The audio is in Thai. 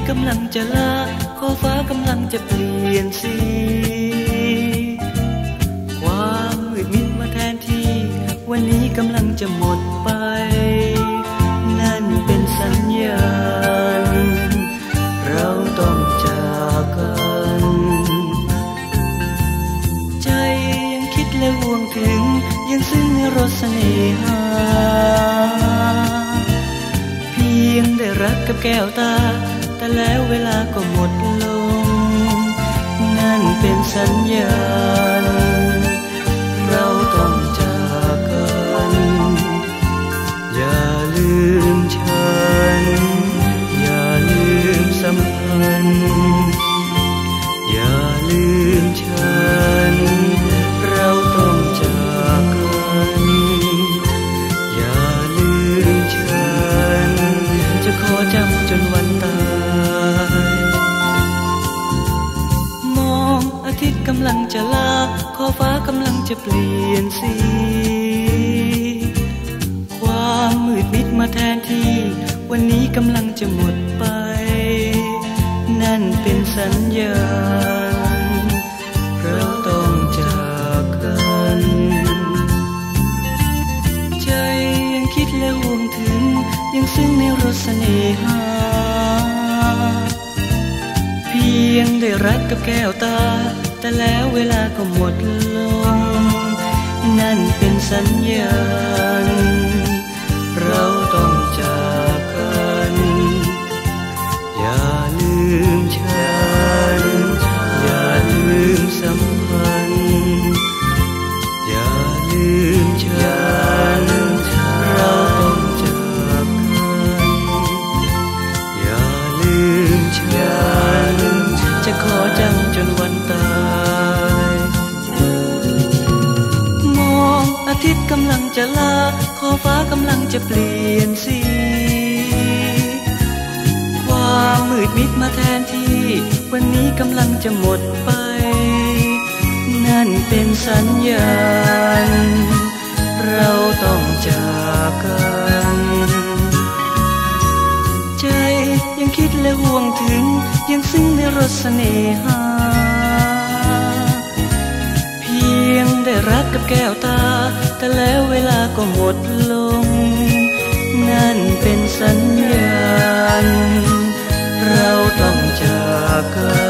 กำลังจะลาขอฟ้ากำลังจะเปลี่ยนสีความมืดมิดมาแทนที่วันนี้กำลังจะหมดไปนั่นเป็นสัญญาณเราต้องจากกันใจยังคิดและห่วงถึงยังซึ้งในรสเสน่หาเพียงได้รักกับแก้วตาแต่แล้วเวลาก็หมดลงนั่นเป็นสัญญาณเราต้องจากกันอย่าลืมฉันอย่าลืมสัมพันธ์อย่าลืมฉันเราต้องจากกันอย่าลืมฉันจะขอจำจนวันตายมองอาทิตย์กำลังจะลาขอฟ้ากำลังจะเปลี่ยนสีความมืดมิดมาแทนที่วันนี้กำลังจะหมดไปนั่นเป็นสัญญาณเราต้องจากกันใจยังคิดและห่วงถึงยังซึ้งในรสเสน่หาเพียงได้รักกับแก้วตาแต่แล้วเวลาก็หมดลงนั่นเป็นสัญญาณเราต้องจากกันอย่าลืมฉันอย่าลืมสัมพันธ์อย่าลืมฉันเราต้องจากกันอย่าลืมฉันจะขอจำจนวันตายมองอาทิตย์กำลังจะลาขอฟ้ากำลังจะเปลี่ยนสีความมืดมิดมาแทนที่วันนี้กำลังจะหมดไปนั่นเป็นสัญญาณเราต้องจากกันใจยังคิดและห่วงถึงยังซึ้งในรสเสน่หาเพียงได้รักกับแก้วตาแต่แล้วเวลาก็หมดลงนั่นเป็นสัญญาณเราต้องจากกัน